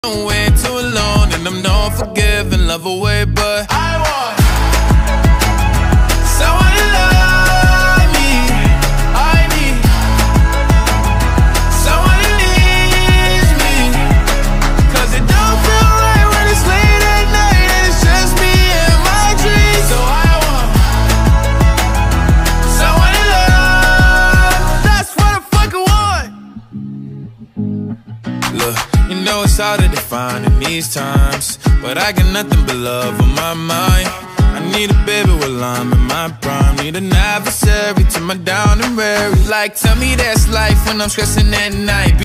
Way too alone, and I'm not forgiving, love away, but I want someone to love me. I need someone who needs me, 'cause it don't feel right when it's late at night and it's just me and my dreams. So I want someone to love. That's what I fucking want. Look, you know it's hard to define in these times, but I got nothing but love on my mind. I need a baby while I'm in my prime. Need an adversary to my down and weary. Like, tell me that's life when I'm stressing at night.